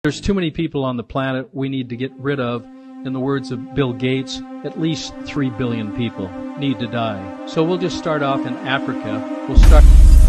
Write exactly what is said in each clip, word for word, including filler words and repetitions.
There's too many people on the planet we need to get rid of. In the words of Bill Gates, at least three billion people need to die. So we'll just start off in Africa. We'll start...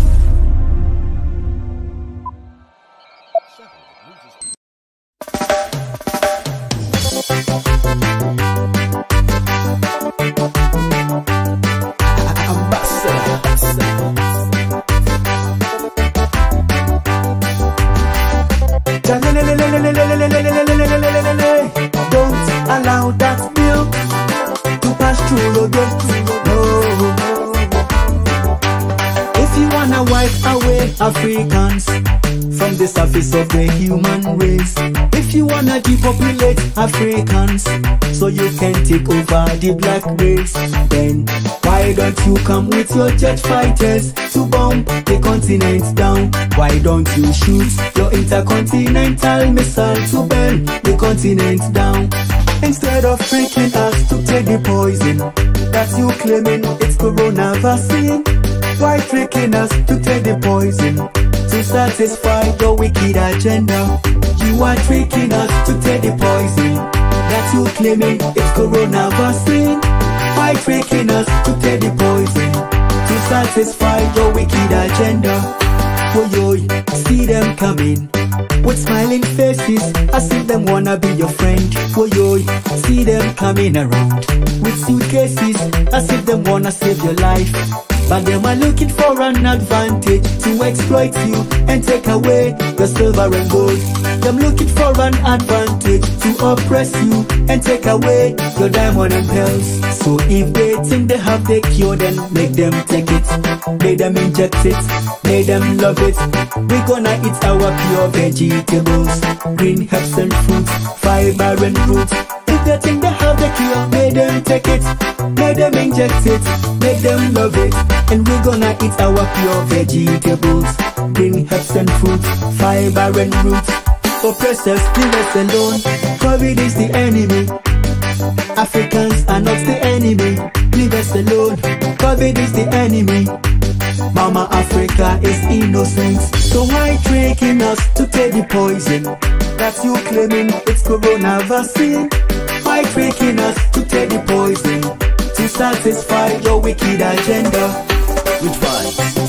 Don't allow that milk to pass through your gate. No. If you wanna wipe away Africans from the surface of the human race, if you wanna depopulate Africans so you can take over the black race, then why don't you come with your jet fighters to bomb the continent down? Why don't you shoot your intercontinental missile to burn the continent down? Instead of tricking us to take the poison that you claiming it's corona vaccine, why tricking us to take the poison to satisfy your wicked agenda? You are tricking us to take the poison that you claiming it's corona vaccine. Why tricking us to take the poison to satisfy your wicked agenda? Oh yo, see them coming with smiling faces, as if them wanna be your friend. Oh yo, see them coming around with suitcases, as if them wanna save your life. But them are looking for an advantage to exploit you and take away your silver and gold. Them looking for an advantage to oppress you and take away your diamond and pearls. So if they think they have the cure, then make them take it, make them inject it, make them love it. We gonna eat our pure vegetables, green herbs and fruits, fiber and roots. If they think they have the cure, make them take it, make them inject it, make them love it. And we gonna eat our pure vegetables, green herbs and fruits, fiber and roots. Oppressors, leave us alone. COVID is the enemy. Africans are not the enemy. Leave us alone. COVID is the enemy. Mama Africa is innocent. So why tricking us to take the poison that you claiming it's corona vaccine? Why tricking us to take the poison to satisfy your wicked agenda? Which vibes?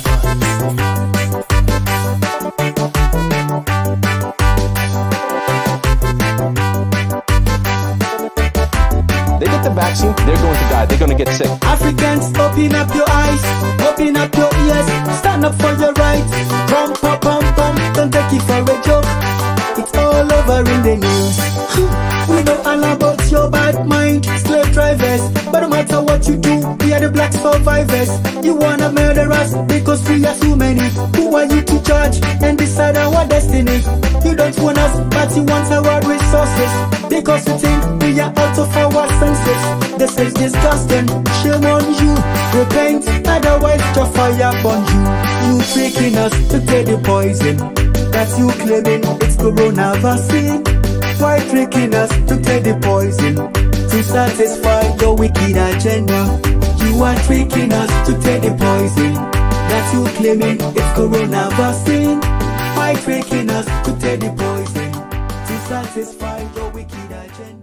They get the vaccine, they're going to die, they're going to get sick. Africans, open up your eyes, open up your ears, stand up for your rights. Pum pum pum pum, don't take it for a joke. It's all over in the news. We know all about your bad mind, slave drivers. But no matter what you do, we are the black survivors. You wanna murder us because we are too many. Who are you to judge and decide our destiny? You don't want us, but you want our resources, because you think we are out of our senses. This is disgusting, shame on you. Repent, otherwise your fire burn you. You tricking us to take the poison that you claiming it's corona vaccine. Why tricking us to take the poison to satisfy your wicked agenda? You are tricking us to take the poison that you claiming it's corona vaccine. Why tricking us to take the poison to satisfy your wicked agenda?